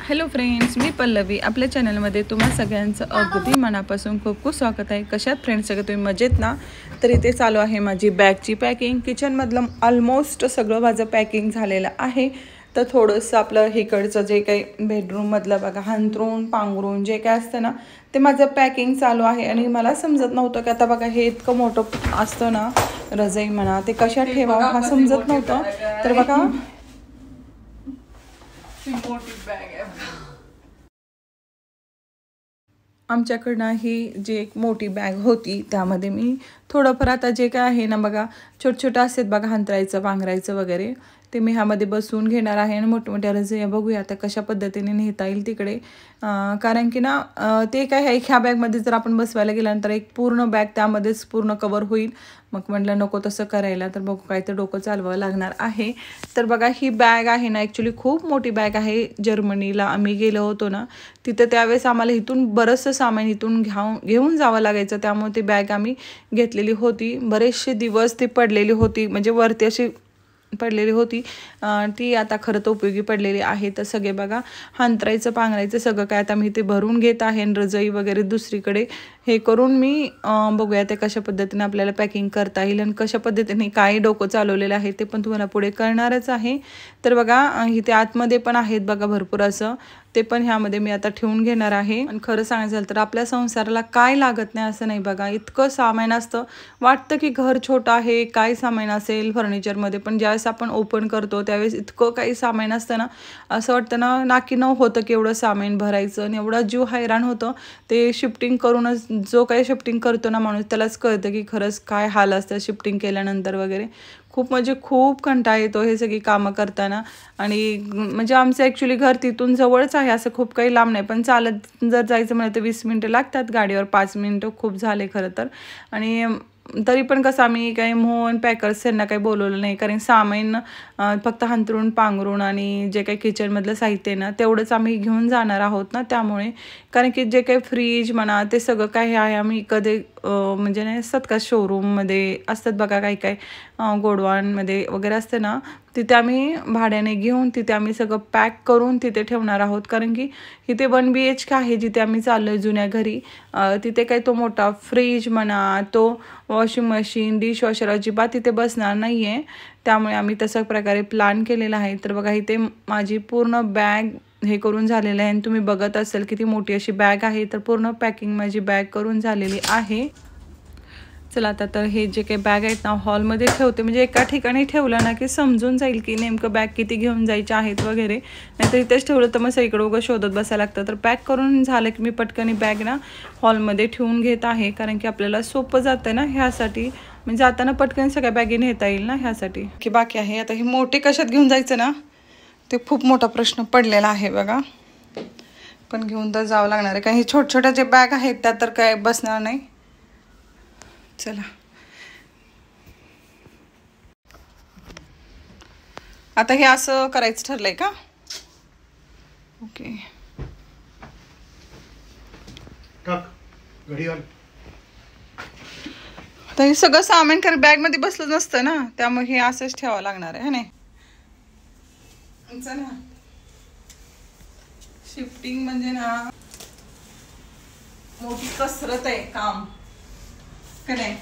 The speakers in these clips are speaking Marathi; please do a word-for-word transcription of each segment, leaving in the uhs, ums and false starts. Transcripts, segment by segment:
हॅलो फ्रेंड्स, मी पल्लवी. आपल्या चॅनलमध्ये तुम्हा सगळ्यांचं अगदी मनापासून खूप खूप स्वागत आहे. कशात फ्रेंड्स सगळं तुम्ही मजेत ना? तर इथे चालू आहे माझी बॅगची पॅकिंग. किचनमधलं ऑलमोस्ट सगळं माझं पॅकिंग झालेलं आहे. तर थोडंसं आपलं इकडचं जे काही बेडरूममधलं बघा हांतरून पांघरून जे काय असतं ना ते माझं पॅकिंग चालू आहे. आणि मला समजत नव्हतं की आता बघा हे इतकं मोठं असतं ना रजाई म्हणा, ते कशात ठेवावं हा समजत नव्हतं. तर बघा आमच्याकडनं ही जी एक मोठी बॅग होती त्यामध्ये मी थोडंफार आता जे काय आहे ना बघा छोट छोटं असतात बघा हांतरायचं पांघरायचं वगैरे ते मी ह्यामध्ये बसवून घेणार आहे. आणि मोठमोठ्या रजया बघूया आता कशा पद्धतीने नेता येईल तिकडे. कारण की ना ते काय आहे ह्या बॅगमध्ये जर आपण बसवायला गेल्यानंतर एक पूर्ण बॅग त्यामध्येच पूर्ण कवर होईल. मग म्हटलं नको तसं करायला, तर बघू काय तर डोकं चालवावं लागणार आहे. तर बघा ही बॅग आहे ना ॲक्च्युली खूप मोठी बॅग आहे. जर्मनीला आम्ही गेलो होतो ना तिथं त्यावेळेस आम्हाला इथून बरंचसं सामान इथून घ्यावं घेऊन जावं लागायचं. त्यामुळे ती बॅग आम्ही घेतलेली होती. बरेचसे दिवस ती पडलेली होती, म्हणजे वरती अशी पडलेली होती. ती आता खरं तर उपयोगी पडलेली आहे. तर सगळे बघा हांतरायचं पांघरायचं सगळं काय आता मी ते भरून घेत आहे. रजई वगैरे दुसरीकडे हे करून मी बघूया ते कशा पद्धतीने आपल्याला पॅकिंग करता येईल आणि कशा पद्धतीने काय डोकं चालवलेलं आहे ते पण तुम्हाला पुढे कळणारच आहे. तर बघा इथे आतमध्ये पण आहेत बघा भरपूर असं, ते पण ह्यामध्ये मी आता ठेवून घेणार आहे. आणि खरं सांगायचं झालं तर आपल्या संसाराला काय लागत नाही असं नाही बघा, इतकं सामान असतं. वाटतं की घर छोटं आहे, काय सामान असेल फर्निचरमध्ये, पण ज्यावेळेस आपण ओपन करतो त्यावेळेस इतकं काही सामान असतं ना असं वाटतं ना नाकी नऊ होतं की एवढं सामान भरायचं. आणि एवढा जीव हैराण होतं ते शिफ्टिंग करूनच. जो काही शिफ्टिंग करतो ना माणूस त्यालाच कळतं की खरंच काय हाल असतं शिफ्टिंग केल्यानंतर वगैरे. खूप म्हणजे खूप कंटाळा येतो हे सगळी कामं करताना. आणि म्हणजे आमचं ॲक्च्युली घर तिथून जवळच आहे, असं खूप काही लांब नाही. पण चालत जर जायचं म्हणलं तर वीस मिनटं लागतात, गाडीवर पाच मिनटं खूप झाले खरं तर. आणि तरी पण कसं आम्ही काही मोहन पॅकर्स यांना काही बोलवलं नाही, कारण सामान फक्त हांतरून पांघरून आणि जे काही किचनमधलं साहित्य आहे ना तेवढंच आम्ही घेऊन जाणार आहोत ना. त्यामुळे कारण की जे काही फ्रीज म्हणा ते सगळं काही आहे आम्ही कधी म्हणजे नाही असतात का शोरूममध्ये असतात बघा काही काही गोडवानमध्ये वगैरे असते ना, तिथे आम्ही भाड्याने घेऊन तिथे आम्ही सगळं पॅक करून तिथे ठेवणार आहोत. कारण की इथे वन बी एच के आहे जिथे आम्ही चाललो आहे जुन्या घरी. तिथे काही तो मोठा फ्रीज म्हणा तो वॉशिंग मशीन डिशवॉशर अजिबात तिथे बसणार नाही आहे. त्यामुळे आम्ही तशा प्रकारे प्लॅन केलेला आहे. तर बघा इथे माझी पूर्ण बॅग हे करून झालेलं आहे. आणि तुम्ही बघत असाल किती मोठी अशी बॅग आहे. तर पूर्ण पॅकिंग माझी बॅग करून झालेली आहे. चला आता तर हे जे काही बॅग आहेत ना हॉलमध्ये ठेवते, म्हणजे एका ठिकाणी ठेवलं ना की समजून जाईल की नेमकं बॅग किती घेऊन जायचे आहेत वगैरे. नाहीतर इथेच ठेवलं तर मग सगळीकडे उगाच शोधत बसायला लागतं. तर पॅक करून झालं की मी पटकन बॅग ना हॉलमध्ये ठेवून घेत आहे, कारण की आपल्याला सोपं जातं ना ह्यासाठी. म्हणजे जाताना पटकन सगळ्या बॅगी नेता येईल ना ह्यासाठी. की बाकी आहे आता हे मोठे कशात घेऊन जायचं ना ते खूप मोठा प्रश्न पडलेला आहे बघा. पण घेऊन तर जावं लागणार आहे, कारण हे छोट छोट्या जे बॅग आहेत त्या तर काय बसणार नाही. चला आता हे असं करायचं ठरलंय का? ओके तर हे सगळं सामान खरं बॅग मध्ये बसलं नसतं ना, त्यामुळे हे असंच ठेवावं लागणार आहे नाही. चला शिफ्टिंग म्हणजे ना मोठी कसरत आहे काम का नाही.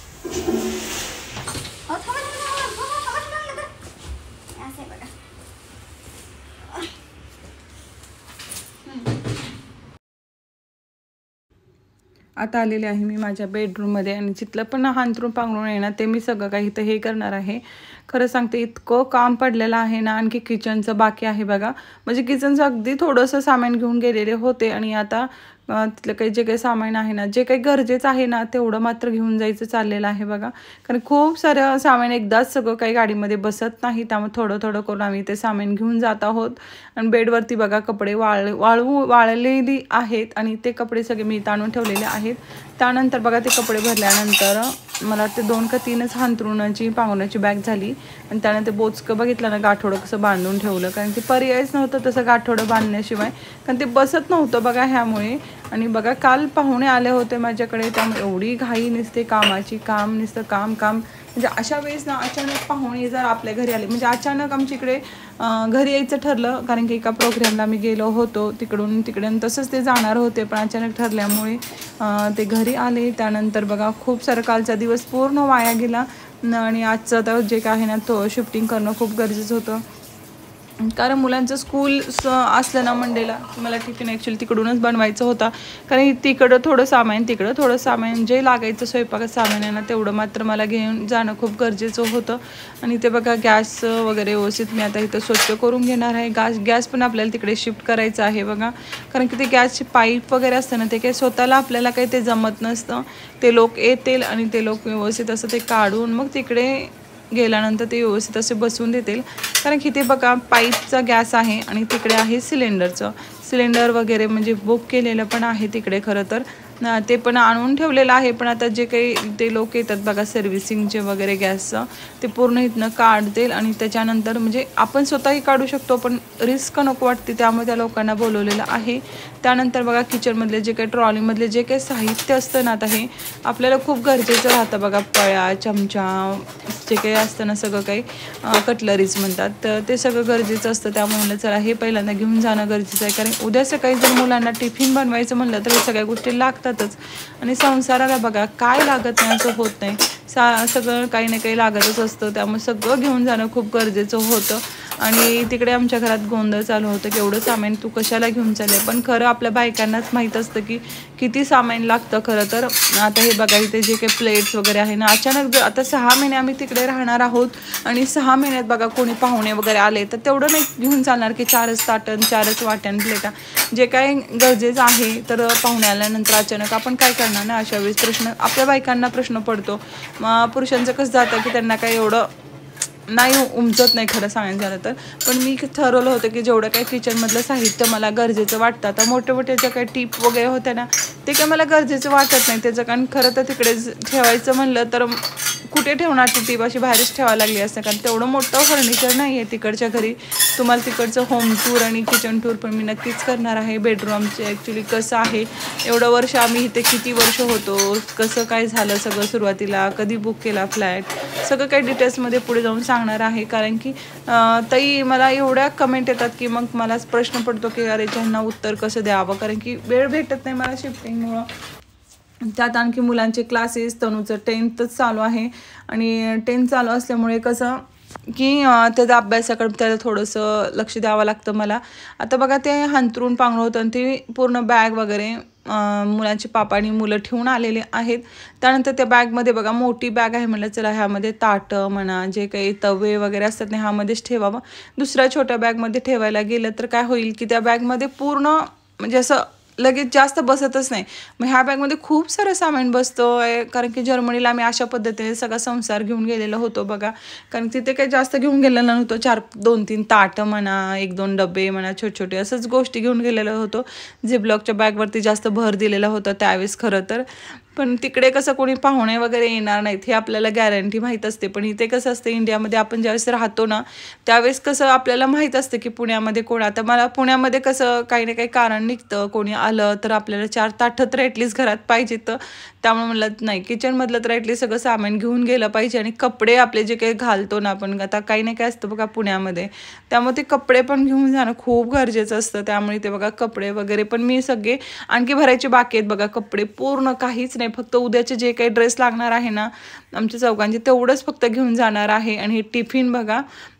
आता आलेले आहे मी माझ्या बेडरूममध्ये. आणि जिथलं पण हांतरून पांघरून येणार ते मी सगळं काही इथं हे करणार आहे. खरं सांगते इतकं काम पडलेलं आहे ना. आणखी किचनचं बाकी आहे बघा. म्हणजे किचनचं अगदी थोडंसं सामान घेऊन गेलेले होते आणि आता तिथलं काही जे काही सामान आहे ना जे काही गरजेचं आहे ना तेवढं मात्र घेऊन जायचं चाललेलं आहे बघा. कारण खूप सारं सामान एकदाच सगळं काही गाडीमध्ये बसत नाही, त्यामुळे थोडं थोडं करून आम्ही ते सामान घेऊन जात आहोत. आणि बेडवरती बघा कपडे वाळ वाळवू वाळलेली आहेत आणि ते कपडे सगळे मी ताणून ठेवलेले आहेत. त्यानंतर बघा ते कपडे भरल्यानंतर मला ते दोन का तीनच हांतरुणाची पांघरण्याची बॅग झाली. आणि त्यानंतर बोचकं बघितलं ना गाठोडं कसं बांधून ठेवलं, कारण की पर्यायच नव्हतं तसं गाठोडं बांधण्याशिवाय, कारण ते बसत नव्हतं बघा ह्यामुळे. आणि बघा काल पाहुणे आले होते माझ्याकडे, त्यामुळे एवढी घाई नसते कामाची, काम नुसतं काम काम म्हणजे अशा वेळेस ना अचानक पाहुणे जर आपल्या घरी आले, म्हणजे अचानक आमच्या इकडे घरी यायचं ठरलं, कारण की एका प्रोग्रामला मी गेलो होतो तिकडून तिकडे तसंच ते जाणार होते, पण अचानक ठरल्यामुळे ते घरी आले. त्यानंतर बघा खूप सारं कालचा दिवस पूर्ण वाया गेला आणि आजचं तर जे काय आहे ना तो शिफ्टिंग करणं खूप गरजेचं होतं, कारण मुलांचं स्कूल असलं ना मंडेला मला टिफिन ॲक्च्युली तिकडूनच बनवायचं होता, कारण तिकडं थोडं सामान तिकडं थोडं सामान जे लागायचं स्वयंपाकात सामान आहे ना तेवढं मात्र मला घेऊन जाणं खूप गरजेचं होतं. आणि ते बघा गॅस वगैरे व्यवस्थित मी आता इथं स्वच्छ करून घेणार आहे. गॅस गॅस पण आपल्याला तिकडे शिफ्ट करायचं आहे बघा, कारण की ते गॅसची पाईप वगैरे असतं ना ते काही स्वतःला आपल्याला काही ते जमत नसतं. ते लोक येतील आणि ते लोक व्यवस्थित असं ते काढून मग तिकडे गेल्यानंतर ते व्यवस्थित असे बसवून देतील, कारण की ते बघा पाईपचा गॅस आहे आणि तिकडे आहे सिलेंडरचं सिलेंडर वगैरे म्हणजे बुक केलेलं पण आहे तिकडे. खरं तर ते पण आणून ठेवलेलं आहे, पण आता जे काही ते लोक येतात बघा सर्व्हिसिंगचे वगैरे गॅसचं ते पूर्ण इथनं काढतील आणि त्याच्यानंतर म्हणजे आपण स्वतःही काढू शकतो पण रिस्क नको वाटते, त्यामुळे त्या लोकांना बोलवलेलं आहे. त्यानंतर बघा किचनमधले जे काही ट्रॉलीमधले जे काही साहित्य असतं ना आता हे आपल्याला खूप गरजेचं राहतं बघा, पळ्या चमचा जे काही असतं ना सगळं काही कटलरीज म्हणतात तर ते सगळं गरजेचं असतं. त्यामुळे म्हणलं चला हे पहिल्यांदा घेऊन जाणं गरजेचं आहे, कारण उद्या सकाळी जर मुलांना टिफिन बनवायचं म्हणलं तर हे सगळ्या गोष्टी लागतातच. आणि संसाराला बघा काय लागत नाही असं होत नाही, सा सगळं काही ना काही लागतच असतं, त्यामुळे सगळं घेऊन जाणं खूप गरजेचं होतं. आणि तिकडे आमच्या घरात गोंधळ चालू होतं की एवढं सामान तू कशाला घेऊन चालले, पण खरं आपल्या बायकांनाच माहीत असतं की किती सामान लागतं खरं तर. आता हे बघा इथे जे काही प्लेट्स वगैरे आहे ना, अचानक आता सहा महिने आम्ही तिकडे राहणार आहोत आणि सहा महिन्यात बघा कोणी पाहुणे वगैरे आले तर तेवढं नाही घेऊन चालणार की चारच ताटन चारच वाट्यान प्लेटा, जे काही गरजेचं आहे. तर पाहुणे आल्यानंतर अचानक आपण काय करणार ना, अशा वेळेस प्रश्न आपल्या बायकांना प्रश्न पडतो. मग पुरुषांचं कसं जातं की त्यांना काही एवढं नाही उमजत नाही खरं सांगायचं झालं तर, पण मी ठरवलं होतं की जेवढं काही किचनमधलं साहित्य मला गरजेचं वाटतं, आता मोठे मोठे ज्या काही टीप वगैरे होत्या ना ते काय मला गरजेचं वाटत नाही त्याचं, कारण खरं तर तिकडे ठेवायचं म्हणलं तर कुठे ठेवणार ती टीप, अशी बाहेरच ठेवायला लागली असते, कारण तेवढं मोठं फर्निचर नाही आहे तिकडच्या घरी. तुम्हाला तिकडचं होम टूर आणि किचन टूर पण मी नक्कीच करणार आहे. बेडरूमचे ॲक्च्युली कसं आहे एवढं वर्ष आम्ही इथे किती वर्ष होतो, कसं काय झालं सगळं सुरुवातीला, कधी बुक केला फ्लॅट, सगळं काही डिटेल्समध्ये पुढे जाऊन सांगणार आहे. कारण की ताई मला एवढ्या कमेंट येतात की मग मला प्रश्न पडतो की अरे त्यांना उत्तर कसं द्यावं, कारण की वेळ भेटत नाही मला शिफ्टिंगमुळं. त्यात आणखी मुलांचे क्लासेस, तनूचं टेन्थच चालू आहे आणि टेन्थ चालू असल्यामुळे कसं की त्याचा अभ्यासाकडे त्याला थोडंसं लक्ष द्यावं लागतं मला. आता बघा ते हंतरून पांघरून होतं आणि ते पूर्ण बॅग वगैरे मुलांचे पापा आणि मुलं ठेवून आलेले आहेत. त्यानंतर त्या बॅगमध्ये बघा मोठी बॅग आहे, म्हणलं चला ह्यामध्ये ताटं म्हणा जे काही तवे वगैरे असतात ना ह्यामध्येच ठेवावं. दुसऱ्या छोट्या बॅगमध्ये ठेवायला गेलं तर काय होईल की त्या बॅगमध्ये पूर्ण म्हणजे असं लगेच जास्त बसतच नाही. मग ह्या बॅगमध्ये खूप सारं सामान बसतं आहे, कारण की जर्मनीला आम्ही अशा पद्धतीने सगळा संसार घेऊन गेलेलो होतो बघा, कारण तिथे काही जास्त घेऊन गेलेलं नव्हतं. चार दोन तीन ताटं म्हणा, एक दोन डबे म्हणा, छोटे छोटे असंच गोष्टी घेऊन गेलेलो होतो. झिपलॉकच्या बॅगवरती जास्त भर दिलेला होता त्यावेळेस खरं तर. पण तिकडे कसं कोणी पाहुणे वगैरे येणार नाहीत हे आपल्याला गॅरंटी माहीत असते, पण इथे कसं असतं इंडियामध्ये आपण ज्यावेळेस राहतो ना त्यावेळेस कसं आपल्याला माहीत असतं की पुण्यामध्ये कोण, आता मला पुण्यामध्ये कसं काही ना काही कारण निघतं, कोणी आलं तर आपल्याला चार ताटं तर ॲटलीस्ट घरात पाहिजे. तर त्यामुळे म्हणलं नाही किचनमधलं तर ॲटलीस्ट सगळं सामान घेऊन गेलं पाहिजे. आणि कपडे आपले जे काही घालतो ना आपण, आता काही नाही काय असतं बघा पुण्यामध्ये, त्यामुळे ते कपडे पण घेऊन जाणं खूप गरजेचं असतं. त्यामुळे ते बघा कपडे वगैरे पण मी सगळे आणखी भरायचे बाकी आहेत बघा, कपडे पूर्ण काहीच नाही, फक्त उद्याचे जे काही ड्रेस लागणार आहे ना आमच्या चौघांचे तेवढंच फक्त घेऊन जाणार आहे. आणि हे टिफिन बघा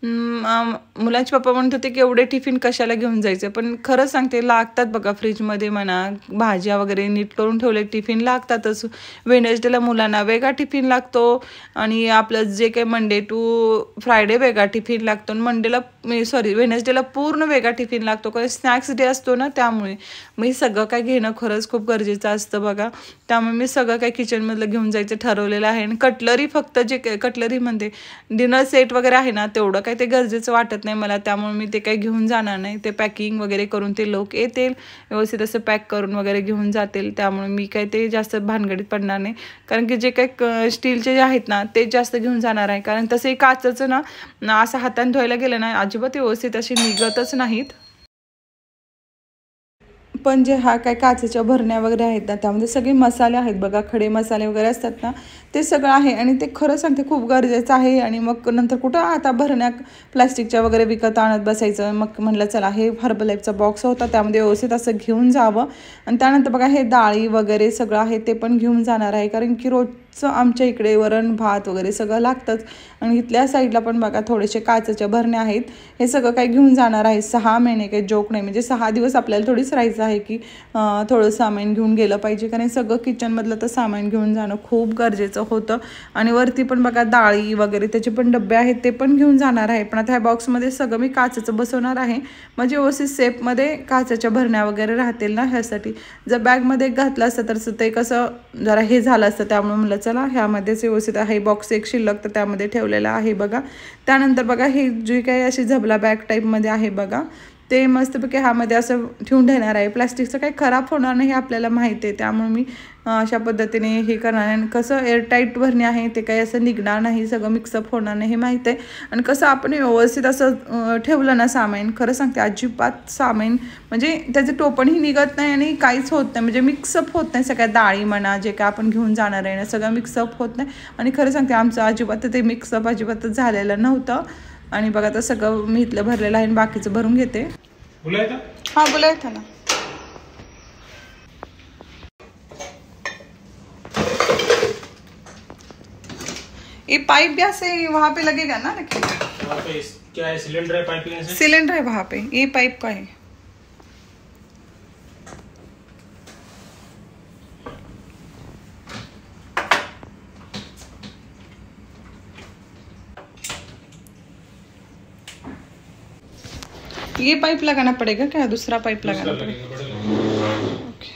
मुलांचे पप्पा म्हणत होते की एवढे टिफिन कशाला घेऊन जायचं, पण खरं सांगते लागतात बघा, फ्रीजमध्ये म्हणा भाज्या वगैरे नीट करून ठेवले टिफिन लागतातच. वेडनेसडेला मुलांना वेगळा टिफिन लागतो आणि आपलं जे काही मंडे टू फ्रायडे वेगळा टिफिन लागतो, आणि मंडेला सॉरी वेडनेसडेला पूर्ण वेगळा टिफिन लागतो, कारण स्नॅक्स डे असतो ना त्यामुळे. मग हे सगळं काय घेणं खरंच खूप गरजेचं असतं बघा. त्यामुळे मी सगळं काही किचनमधलं घेऊन जायचं ठरवलेलं आहे. आणि कटलरी फक्त जे कटलरीमध्ये डिनर सेट वगैरे आहे ना तेवढं काही ते गरजेचं वाटत नाही मला, त्यामुळे मी ते काही घेऊन जाणार नाही. ते पॅकिंग वगैरे करून ते लोक येतील व्यवस्थित असं पॅक करून वगैरे घेऊन जातील, त्यामुळे मी काही ते जास्त भानगडीत पडणार नाही. कारण की जे काही स्टीलचे जे आहेत ना ते जास्त घेऊन जाणार आहे, कारण तसंही काचचं ना असं हाताने धुवायला गेलं ना अजिबात व्यवस्थित अशी निघतच नाहीत. पण जे हा काय काचेच्या भरण्या वगैरे आहेत ना त्यामध्ये सगळे मसाले आहेत बघा, खडे मसाले वगैरे असतात ना ते सगळं आहे आणि ते खरं सांगते खूप गरजेचं आहे. आणि मग नंतर कुठं आता भरण्या प्लास्टिकच्या वगैरे विकत आणत बसायचं. मग म्हटलं चला हे हर्बलाईफचा बॉक्स होता त्यामध्ये व्यवस्थित असं घेऊन जावं. आणि त्यानंतर बघा हे डाळी वगैरे सगळं आहे ते पण घेऊन जाणार आहे, कारण की रोजचं आमच्या इकडे वरण भात वगैरे सगळं लागतंच. आणि इथल्या साईडला पण बघा थोडेसे काचेच्या भरण्या आहेत, हे सगळं काही घेऊन जाणार आहे. सहा महिने काही जोक नाही, म्हणजे सहा दिवस आपल्याला थोडीच राहायचं आहे की थोडं सामान घेऊन गेलं पाहिजे, कारण सगळं किचनमधलं तर सामान घेऊन जाणं खूप गरजेचं होतं. आणि वरती पण बघा डाळी वगैरे त्याचे पण डबे आहेत ते पण घेऊन जाणार आहे. पण आता ह्या बॉक्समध्ये सगळं मी काचेचं बसवणार आहे, म्हणजे व्यवस्थित सेफमध्ये काचेच्या भरण्या वगैरे राहतील ना ह्यासाठी. जर बॅगमध्ये घातलं असतं तर ते कसं जरा हे झालं असतं, त्यामुळे म्हटलं चला ह्यामध्येच व्यवस्थित आहे. बॉक्स एक शिल्लक तर त्यामध्ये ठेवलेला आहे बघा. त्यानंतर बघा ही जी काही अशी झबला बॅग टाईपमध्ये आहे बघा, ते मस्तपैकी ह्यामध्ये असं ठेवून ठेवणार आहे. प्लास्टिकचं काही खराब होणार नाही हे आपल्याला माहिती आहे, त्यामुळे मी अशा पद्धतीने हे करणार आहे. आणि कसं एअरटाईट भरणी आहे ते काही असं निघणार नाही, सगळं मिक्सअप होणार नाही हे माहीत आहे. आणि कसं आपण व्यवस्थित असं ठेवलं ना सामान, खरं सांगते अजिबात सामान म्हणजे त्याचं टोपणही निघत नाही आणि काहीच होत नाही, म्हणजे मिक्सअप होत नाही. सगळ्या डाळी म्हणा जे काय आपण घेऊन जाणार आहे ना सगळं मिक्सअप होत नाही. आणि खरं सांगते आमचं अजिबात ते मिक्सअप अजिबातच झालेलं नव्हतं. आणि बघा तर सगळं मी इथलं भरलेलं आहे आणि बाकीचं भरून घेते. हाँ बुलाया था ना. ये पाइप भी ऐसे वहाँ पे लगेगा ना, वहाँ पे क्या है, सिलेंडर है पाइपिंग से? सिलेंडर है वहाँ पे, ये पाइप का है. ये पाइप लगाना पड़ेगा क्या, दूसरा पाइप लगाना पड़ेगा? ओके.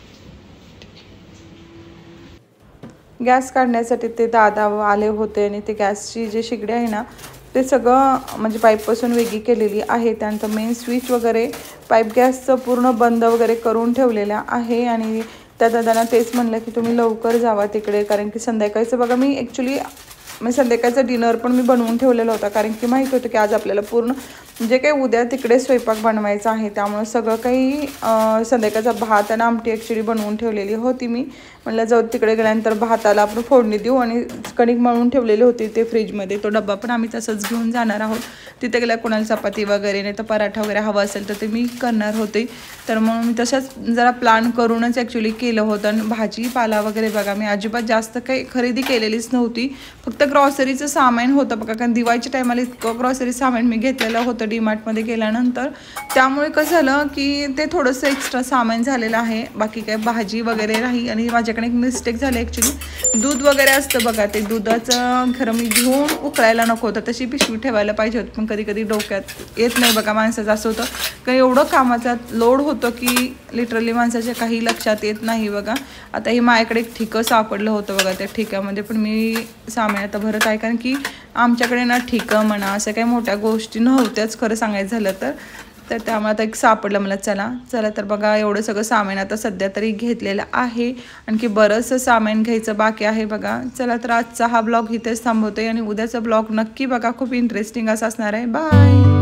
गॅस काढण्यासाठी ते दादा आले होते आणि ते गॅसची जे शिगडी आहे ना ते सगळं म्हणजे पाईपपासून वेगळी केलेली आहे. त्यानंतर मेन स्विच वगैरे पाईप गॅसचं पूर्ण बंद वगैरे करून ठेवलेला आहे. आणि त्या दादांना तेच म्हणलं की तुम्ही लवकर जावा तिकडे, कारण की संध्याकाळचं बघा मी ॲक्च्युली मी संध्याकाळचा डिनर पण मी बनवून ठेवलेला होता, कारण की माहीत होतं की आज आपल्याला पूर्ण जे काही उद्या तिकडे स्वयंपाक बनवायचा आहे, त्यामुळे सगळं काही संध्याकाळचा भात आणि आमटी ॲक्च्युली बनवून ठेवलेली होती मी. म्हटलं जाऊ तिकडे गेल्यानंतर भाताला आपण फोडणी देऊ. आणि कणिक मळून ठेवलेली होती ते फ्रीजमध्ये, तो डब्बा पण आम्ही तसंच घेऊन जाणार आहोत. तिथे गेल्या कोणाला चपाती वगैरे नाही तर पराठा वगैरे हवा असेल तर ते मी करणार होते. तर म्हणून मी तसंच जरा प्लॅन करूनच ॲक्च्युली केलं होतं. आणि भाजीपाला वगैरे बघा मी अजिबात जास्त काही खरेदी केलेलीच नव्हती, फक्त ग्रॉसरीचं सामान होतं बघा, कारण दिवाळीच्या टायमाला इतकं ग्रॉसरी सामान मी घेतलेलं होतं डीमार्टमध्ये गेल्यानंतर. त्यामुळे कसं झालं की ते थोडंसं एक्स्ट्रा सामान झालेलं आहे, बाकी काय भाजी वगैरे नाही. आणि माझ्याकडे एक मिस्टेक झाली ॲक्च्युली, दूध वगैरे असतं बघा, ते दुधाचं खरं मी घेऊन उकळायला नको होतं, तशी पिशवी ठेवायला पाहिजे होती, पण कधी कधी डोक्यात येत नाही बघा माणसाचं असं होतं, कारण एवढं कामाचा लोड होतं की लिटरली माणसाच्या काही लक्षात येत नाही बघा. आता हे माझ्याकडे एक ठिकं सापडलं होतं बघा, त्या ठिक्यामध्ये पण मी सामान आता भरत आहे, कारण की आमच्याकडे ना ठिकं म्हणा असं काही मोठ्या गोष्टी नव्हत्याच खरं सांगायचं झालं तर. तर त्यामुळे आता एक सापडलं मला. चला चला तर बघा एवढं सगळं सामान आता सध्या तरी घेतलेलं आहे, आणखी बरंचसं सामान घ्यायचं बाकी आहे बघा. चला तर आजचा हा ब्लॉग इथेच थांबवते आणि उद्याचा ब्लॉग नक्की बघा, खूप इंटरेस्टिंग असा असणार आहे. बाय.